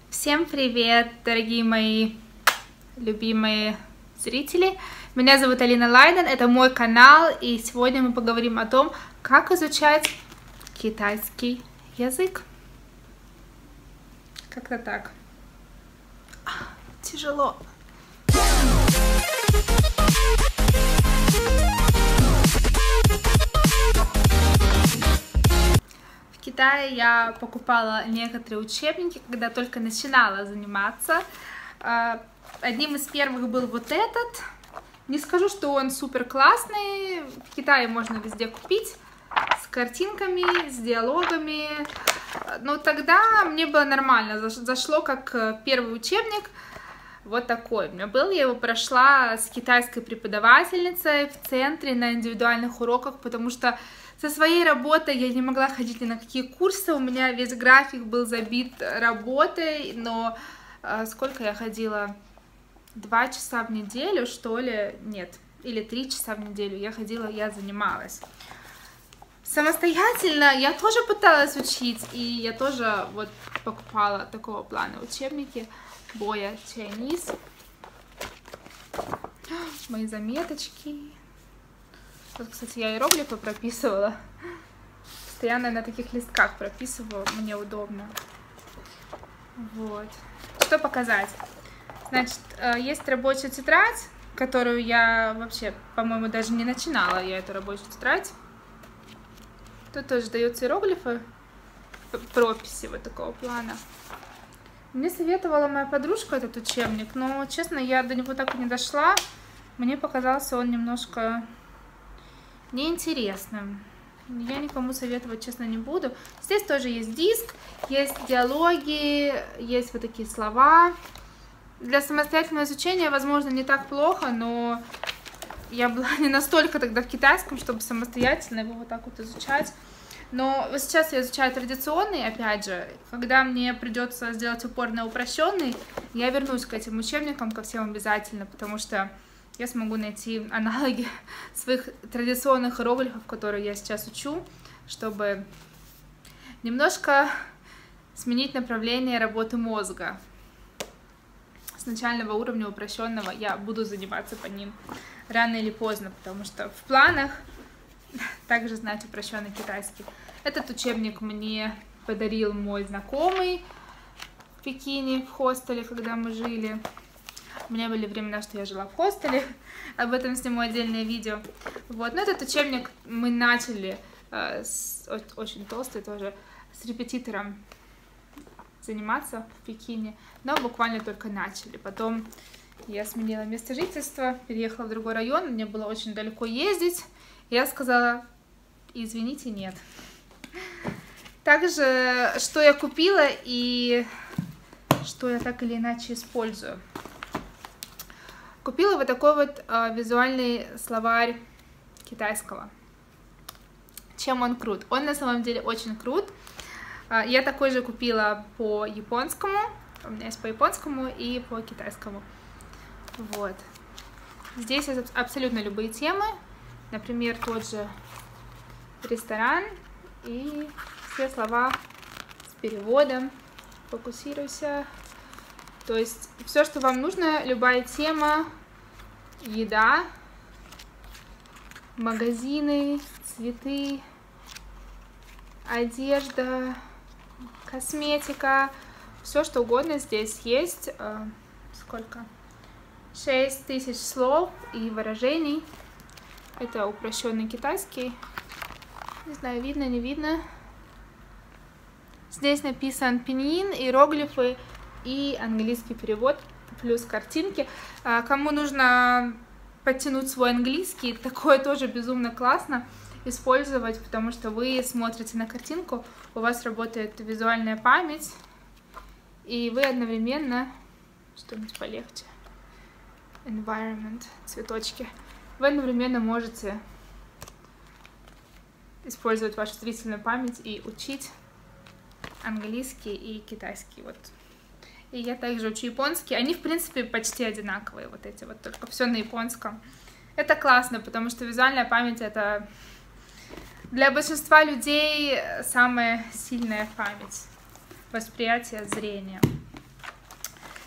Всем привет, дорогие мои любимые зрители! Меня зовут Алина Лайден, это мой канал, и сегодня мы поговорим о том, как изучать китайский язык. Как-то так. Тяжело. В Китае я покупала некоторые учебники, когда только начинала заниматься. Одним из первых был вот этот. Не скажу, что он супер классный. В Китае можно везде купить. С картинками, с диалогами. Но тогда мне было нормально. Зашло как первый учебник. Вот такой у меня был. Я его прошла с китайской преподавательницей в центре на индивидуальных уроках, потому что со своей работой я не могла ходить ни на какие курсы. У меня весь график был забит работой. Но сколько я ходила? 2 часа в неделю, что ли? Нет. Или 3 часа в неделю я ходила, я занималась. Самостоятельно я тоже пыталась учить, и я тоже вот покупала такого плана учебники Boya Chinese. Мои заметочки. Вот, кстати, я иероглифы прописывала. Постоянно на таких листках прописываю, мне удобно. Вот. Что показать? Значит, есть рабочая тетрадь, которую я вообще, по-моему, даже не начинала, я эту рабочую тетрадь. Тут тоже даются иероглифы, прописи вот такого плана. Мне советовала моя подружка этот учебник, но, честно, я до него так и не дошла. Мне показался он немножко неинтересным. Я никому советовать, честно, не буду. Здесь тоже есть диск, есть диалоги, есть вот такие слова. Для самостоятельного изучения, возможно, не так плохо, но я была не настолько тогда в китайском, чтобы самостоятельно его вот так вот изучать. Но сейчас я изучаю традиционный, опять же, когда мне придется сделать упор на упрощенный, я вернусь к этим учебникам, ко всем обязательно, потому что я смогу найти аналоги своих традиционных иероглифов, которые я сейчас учу, чтобы немножко сменить направление работы мозга. С начального уровня упрощенного я буду заниматься по ним рано или поздно, потому что в планах также знать упрощенный китайский. Этот учебник мне подарил мой знакомый в Пекине, в хостеле, когда мы жили. У меня были времена, что я жила в хостеле, об этом сниму отдельное видео. Вот, но этот учебник мы начали очень толстый тоже, с репетитором заниматься в Пекине, но буквально только начали. Потом я сменила место жительства, переехала в другой район, мне было очень далеко ездить. Я сказала, извините, нет. Также, что я купила и что я так или иначе использую. Купила вот такой вот визуальный словарь китайского. Чем он крут? Он на самом деле очень крут. Я такой же купила по японскому. У меня есть по японскому и по китайскому. Вот. Здесь есть абсолютно любые темы. Например, тот же ресторан. И все слова с переводом. Фокусируйся. То есть все, что вам нужно, любая тема, еда, магазины, цветы, одежда, косметика, все что угодно здесь есть. Сколько? 6000 слов и выражений. Это упрощенный китайский. Не знаю, видно, не видно. Здесь написан пинyin, иероглифы и английский перевод, плюс картинки. Кому нужно подтянуть свой английский, такое тоже безумно классно использовать, потому что вы смотрите на картинку, у вас работает визуальная память, и вы одновременно, что-нибудь полегче, environment, цветочки, вы одновременно можете использовать вашу зрительную память и учить английский и китайский. Вот. И я также учу японский. Они, в принципе, почти одинаковые, вот эти вот, только все на японском. Это классно, потому что визуальная память — это для большинства людей самая сильная память. Восприятие, зрение.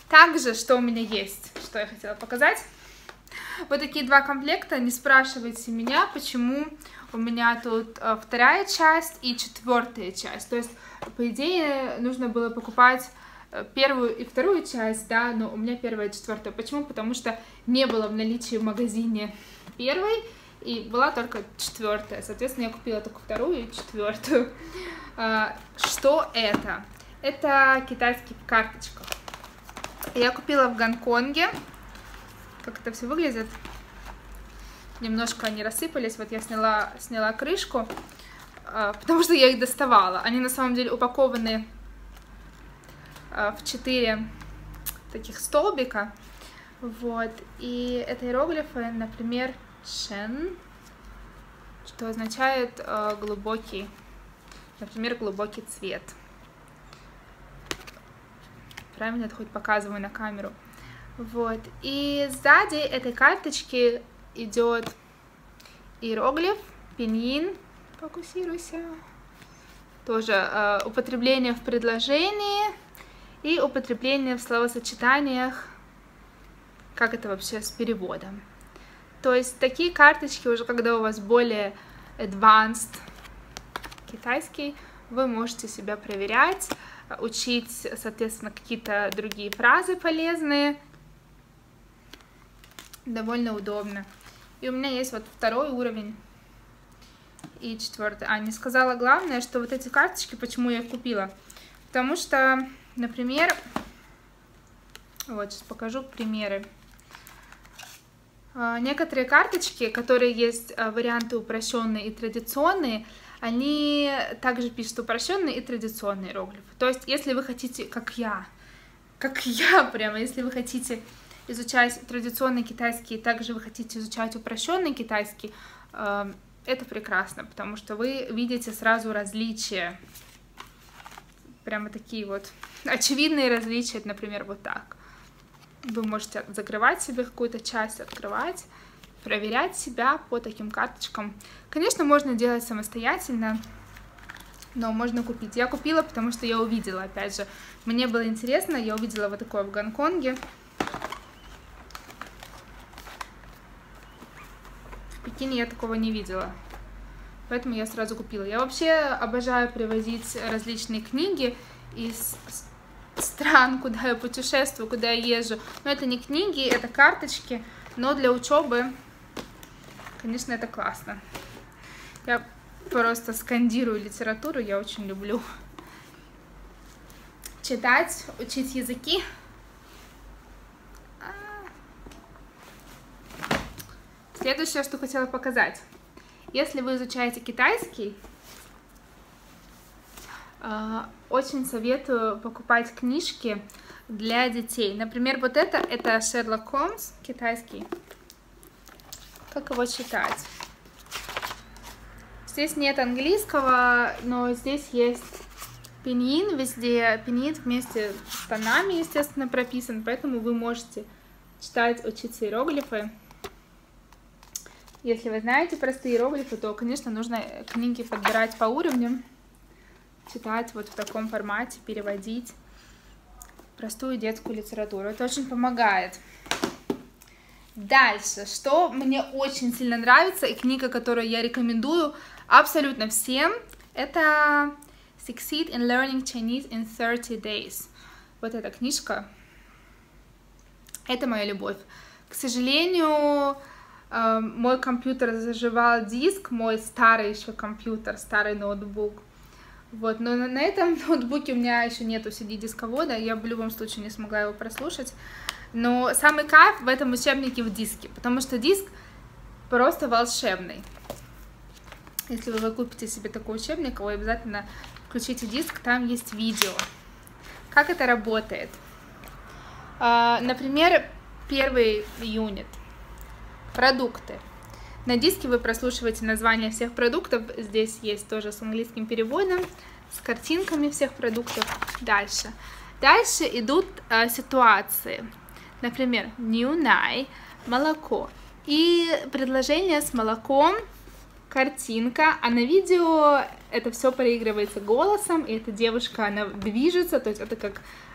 Также, что у меня есть, что я хотела показать. Вот такие два комплекта. Не спрашивайте меня, почему у меня тут вторая часть и четвертая часть. То есть, по идее, нужно было покупать первую и вторую часть, да, но у меня первая и четвертая. Почему? Потому что не было в наличии в магазине первой, и была только четвертая. Соответственно, я купила только вторую и четвертую. Что это? Это китайский в карточках. Я купила в Гонконге. Как это все выглядит? Немножко они рассыпались. Вот я сняла крышку, потому что я их доставала. Они на самом деле упакованы в 4 таких столбика. Вот. И это иероглифы, например, Шен, что означает глубокий, например, глубокий цвет. Правильно это хоть показываю на камеру. Вот. И сзади этой карточки идет иероглиф, пиньин, фокусируйся, тоже употребление в предложении и употребление в словосочетаниях, как это вообще с переводом. То есть такие карточки уже, когда у вас более advanced китайский, вы можете себя проверять, учить, соответственно, какие-то другие фразы полезные. Довольно удобно. И у меня есть вот второй уровень и четвертый. Не сказала главное, что вот эти карточки, почему я их купила. Потому что, например, вот сейчас покажу примеры. Некоторые карточки, которые есть варианты упрощенные и традиционные, они также пишут упрощенные и традиционные иероглифы. То есть, если вы хотите, как я прямо, если вы хотите изучать традиционный китайский, и также вы хотите изучать упрощенный китайский, это прекрасно, потому что вы видите сразу различия, прямо такие вот очевидные различия, например, вот так. Вы можете закрывать себе какую-то часть, открывать, проверять себя по таким карточкам. Конечно, можно делать самостоятельно, но можно купить. Я купила, потому что я увидела, опять же, мне было интересно, я увидела вот такое в Гонконге. В Пекине я такого не видела, поэтому я сразу купила. Я вообще обожаю привозить различные книги из стран, куда я путешествую, куда я езжу. Но это не книги, это карточки, но для учебы, конечно, это классно. Я просто скандирую литературу, я очень люблю читать, учить языки. Следующее, что хотела показать. Если вы изучаете китайский, очень советую покупать книжки для детей. Например, вот это Шерлок Холмс, китайский. Как его читать? Здесь нет английского, но здесь есть пиньин везде. Пиньин вместе с тонами, естественно, прописан, поэтому вы можете читать, учиться иероглифы. Если вы знаете простые иероглифы, то, конечно, нужно книги подбирать по уровню, читать вот в таком формате, переводить простую детскую литературу. Это очень помогает. Дальше, что мне очень сильно нравится, и книга, которую я рекомендую абсолютно всем, это Succeed in Learning Chinese in 30 Days. Вот эта книжка. Это моя любовь. К сожалению, мой компьютер заживал диск, мой старый еще компьютер, старый ноутбук. Вот, но на этом ноутбуке у меня еще нету CD-дисковода, я в любом случае не смогла его прослушать. Но самый кайф в этом учебнике в диске, потому что диск просто волшебный. Если вы купите себе такой учебник, вы обязательно включите диск, там есть видео. Как это работает? Например, первый юнит. Продукты. На диске вы прослушиваете названия всех продуктов. Здесь есть тоже с английским переводом, с картинками всех продуктов. Дальше идут ситуации. Например, нюнай, молоко. И предложение с молоком, картинка. А на видео это все проигрывается голосом. И эта девушка, она движется. То есть это как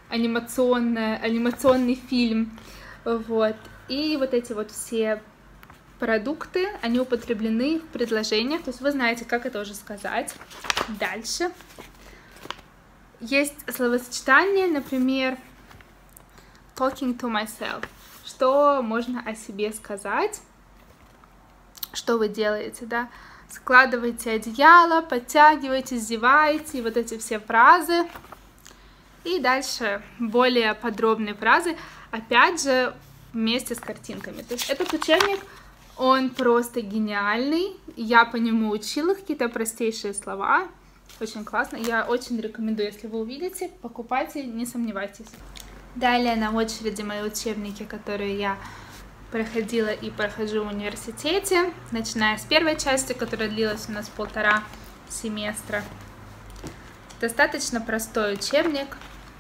анимационный фильм. Вот. И вот эти вот все продукты, они употреблены в предложениях, то есть вы знаете, как это уже сказать. Дальше. Есть словосочетание, например, talking to myself. Что можно о себе сказать? Что вы делаете, да? Складываете одеяло, подтягиваете, зеваете, и вот эти все фразы. И дальше более подробные фразы, опять же, вместе с картинками. То есть этот учебник, он просто гениальный. Я по нему учила какие-то простейшие слова. Очень классно. Я очень рекомендую, если вы увидите, покупайте, не сомневайтесь. Далее на очереди мои учебники, которые я проходила и прохожу в университете, начиная с первой части, которая длилась у нас 1,5 семестра. Достаточно простой учебник.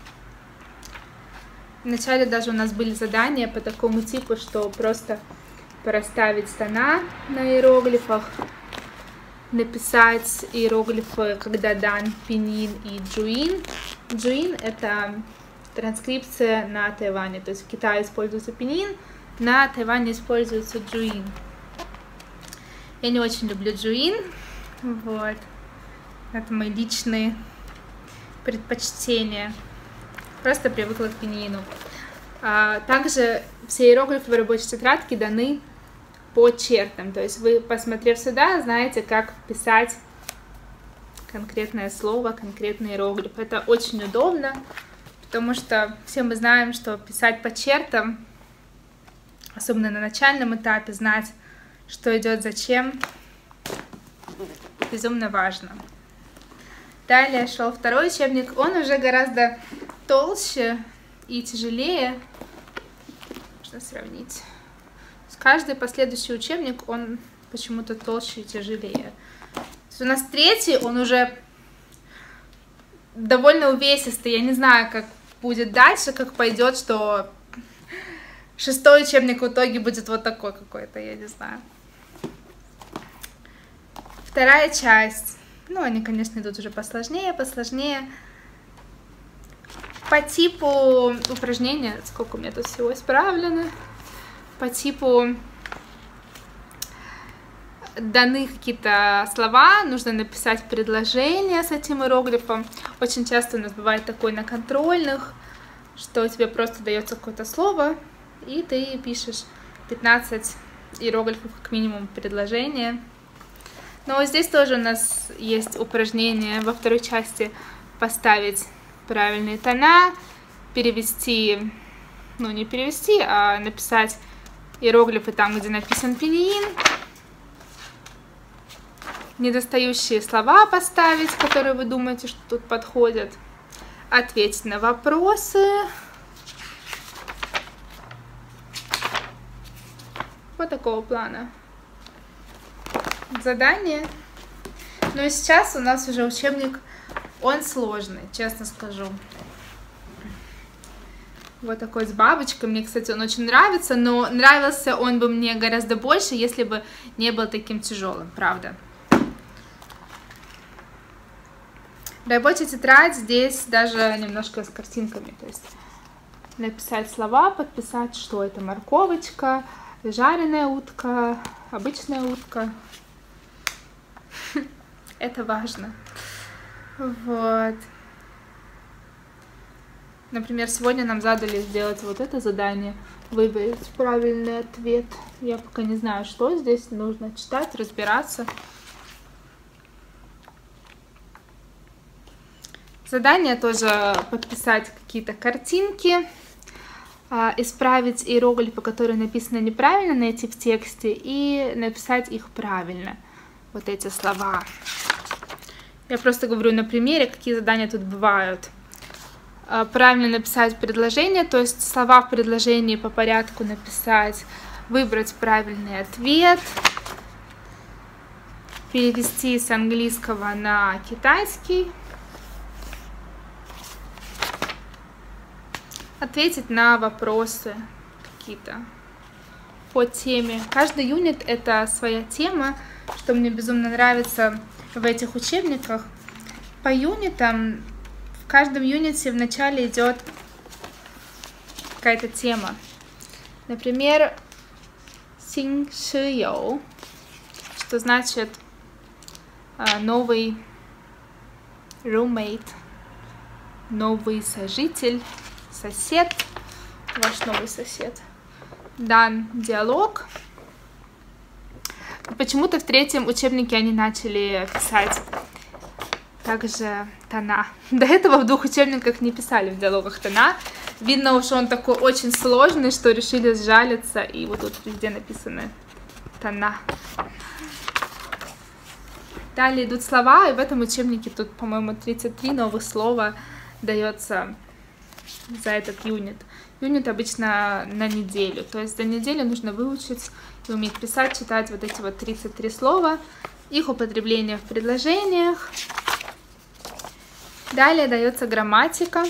Вначале даже у нас были задания по такому типу, что просто проставить тона на иероглифах, написать иероглифы, когда дан пинyin и джуин. Джуин — это транскрипция на Тайване, то есть в Китае используется пинyin, на Тайване используется джуин. Я не очень люблю джуин, вот, это мои личные предпочтения, просто привыкла к пиньину. Также все иероглифы в рабочей тетрадке даны по чертам, то есть вы, посмотрев сюда, знаете, как писать конкретное слово, конкретный иероглиф. Это очень удобно, потому что все мы знаем, что писать по чертам, особенно на начальном этапе, знать, что идет зачем, безумно важно. Далее шел второй учебник, он уже гораздо толще и тяжелее, можно сравнить. Каждый последующий учебник, он почему-то толще и тяжелее. У нас третий, он уже довольно увесистый. Я не знаю, как будет дальше, как пойдет, что 6-й учебник в итоге будет вот такой какой-то, я не знаю. Вторая часть. Ну, они, конечно, идут уже посложнее. По типу упражнения, сколько у меня тут всего исправлено, по типу даны какие-то слова, нужно написать предложение с этим иероглифом. Очень часто у нас бывает такое на контрольных, что тебе просто дается какое-то слово, и ты пишешь 15 иероглифов как минимум предложения. Но здесь тоже у нас есть упражнение во второй части поставить правильные тона, перевести, ну не перевести, а написать иероглифы там, где написан пинyin, недостающие слова поставить, которые вы думаете, что тут подходят, ответить на вопросы. Вот такого плана задание. Ну и сейчас у нас уже учебник, он сложный, честно скажу. Вот такой с бабочкой. Мне, кстати, он очень нравится, но нравился он бы мне гораздо больше, если бы не был таким тяжелым, правда. Рабочая тетрадь здесь даже немножко с картинками, то есть написать слова, подписать, что это морковочка, жареная утка, обычная утка. Это важно. Вот. Например, сегодня нам задали сделать вот это задание, выбрать правильный ответ. Я пока не знаю, что здесь нужно читать, разбираться. Задание тоже подписать какие-то картинки, исправить иероглифы, которые написаны неправильно, найти в тексте и написать их правильно. Вот эти слова. Я просто говорю на примере, какие задания тут бывают. Правильно написать предложение, то есть слова в предложении по порядку написать, выбрать правильный ответ, перевести с английского на китайский, ответить на вопросы какие-то по теме. Каждый юнит — это своя тема, что мне безумно нравится в этих учебниках. По юнитам, в каждом юните в начале идет какая-то тема. Например, 新室友, что значит новый roommate, новый сожитель, сосед, ваш новый сосед. Дан диалог. Почему-то в третьем учебнике они начали писать также тона. До этого в 2 учебниках не писали в диалогах тона. Видно уж он такой очень сложный, что решили сжалиться, и вот тут везде написаны тона. Далее идут слова, и в этом учебнике тут, по-моему, 33 новых слова дается за этот юнит. Юнит обычно на неделю, то есть за неделю нужно выучить и уметь писать, читать вот эти вот 33 слова, их употребление в предложениях. Далее дается грамматика.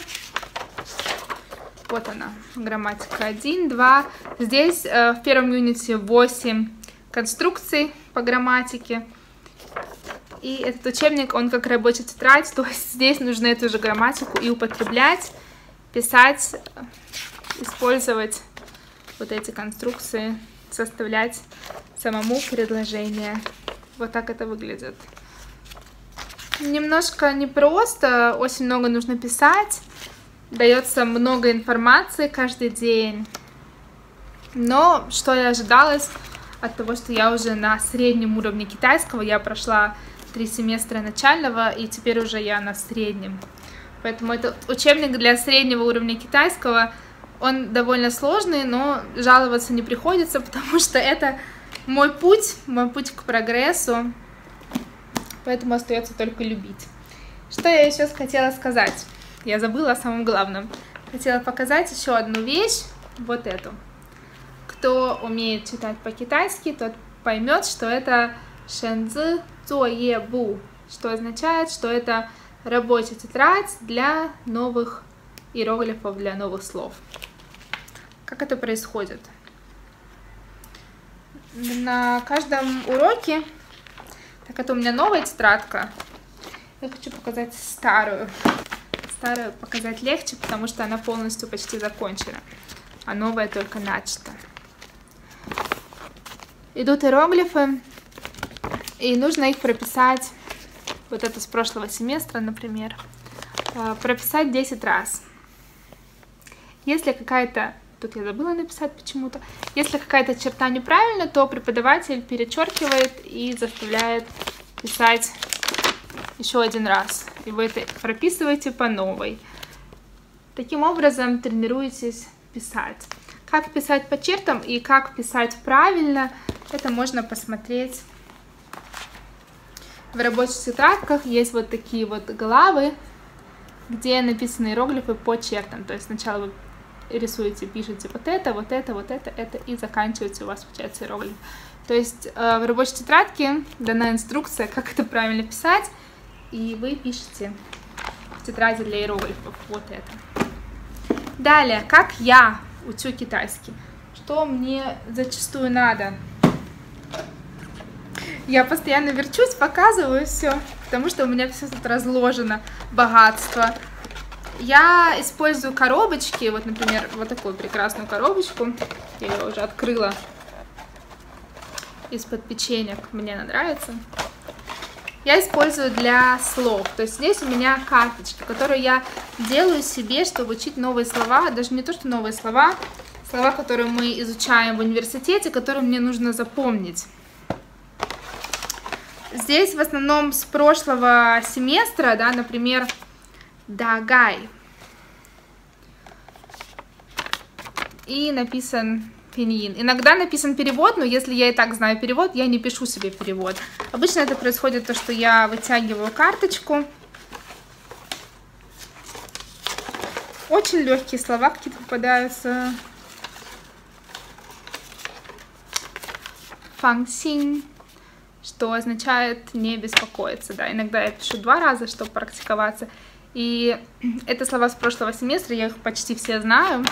Вот она, грамматика 1, 2. Здесь в первом юните 8 конструкций по грамматике. И этот учебник, он как рабочая тетрадь, то есть здесь нужно эту же грамматику и употреблять, писать, использовать вот эти конструкции, составлять самому предложение. Вот так это выглядит. Немножко непросто, очень много нужно писать, дается много информации каждый день. Но что и ожидалось от того, что я уже на среднем уровне китайского, я прошла 3 семестра начального, и теперь уже я на среднем. Поэтому этот учебник для среднего уровня китайского, он довольно сложный, но жаловаться не приходится, потому что это мой путь к прогрессу. Поэтому остается только любить. Что я еще хотела сказать? Я забыла о самом главном. Хотела показать еще одну вещь, вот эту. Кто умеет читать по-китайски, тот поймет, что это шэньцзы зуоебу, что означает, что это рабочая тетрадь для новых иероглифов, для новых слов. Как это происходит? На каждом уроке, так это у меня новая тетрадка, я хочу показать старую. Старую показать легче, потому что она полностью почти закончена, а новая только начата. Идут иероглифы, и нужно их прописать, вот это с прошлого семестра, например, прописать 10 раз. Если какая-то, тут я забыла написать почему-то, если какая-то черта неправильна, то преподаватель перечеркивает и заставляет писать еще 1 раз. И вы это прописываете по новой. Таким образом тренируетесь писать. Как писать по чертам и как писать правильно, это можно посмотреть в рабочих тетрадках. Есть вот такие вот главы, где написаны иероглифы по чертам. То есть сначала вы рисуете, пишете вот это, вот это, вот это, и заканчиваете, у вас получается иероглиф. То есть в рабочей тетрадке дана инструкция, как это правильно писать, и вы пишете в тетради для иероглифов вот это. Далее, как я учу китайский. Что мне зачастую надо? Я постоянно верчусь, показываю все, потому что у меня все тут разложено, богатство. Я использую коробочки, вот, например, вот такую прекрасную коробочку. Я ее уже открыла из-под печенек, мне она нравится. Я использую для слов, то есть здесь у меня карточки, которые я делаю себе, чтобы учить новые слова, даже не то, что новые слова, слова, которые мы изучаем в университете, которые мне нужно запомнить. Здесь в основном с прошлого семестра, да, например, дагай. И написан пинyin. Иногда написан перевод, но если я и так знаю перевод, я не пишу себе перевод. Обычно это происходит то, что я вытягиваю карточку. Очень легкие слова какие-то попадаются. Фангсин, что означает не беспокоиться. Да. Иногда я пишу 2 раза, чтобы практиковаться. И это слова с прошлого семестра, я их почти все знаю.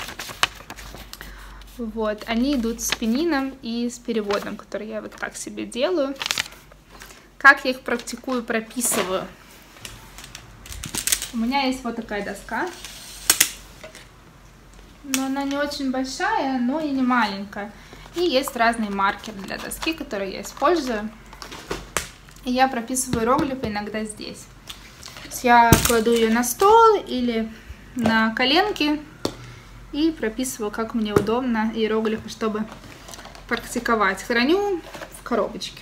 Вот, они идут с пинином и с переводом, который я вот так себе делаю. Как я их практикую, прописываю. У меня есть вот такая доска. но она не очень большая, но и не маленькая. И есть разные маркеры для доски, которые я использую. И я прописываю иероглифы иногда здесь. То есть я кладу ее на стол или на коленки и прописываю, как мне удобно, иероглифы, чтобы практиковать. Храню в коробочке.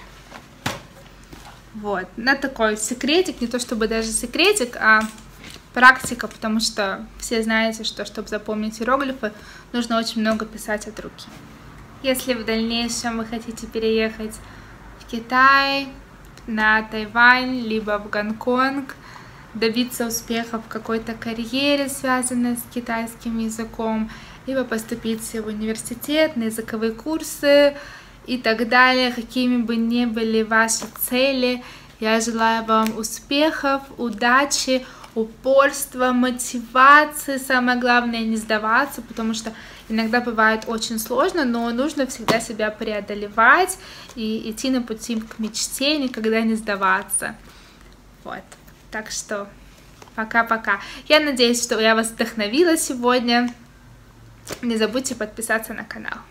Вот. Это такой секретик, не то чтобы даже секретик, а практика, потому что все знаете, что чтобы запомнить иероглифы, нужно очень много писать от руки. Если в дальнейшем вы хотите переехать в Китай, на Тайвань, либо в Гонконг, добиться успеха в какой-то карьере, связанной с китайским языком, либо поступить в университет, на языковые курсы и так далее, какими бы ни были ваши цели, я желаю вам успехов, удачи, упорства, мотивации, самое главное не сдаваться, потому что иногда бывает очень сложно, но нужно всегда себя преодолевать и идти на пути к мечте, никогда не сдаваться. Вот, так что пока-пока. Я надеюсь, что я вас вдохновила сегодня. Не забудьте подписаться на канал.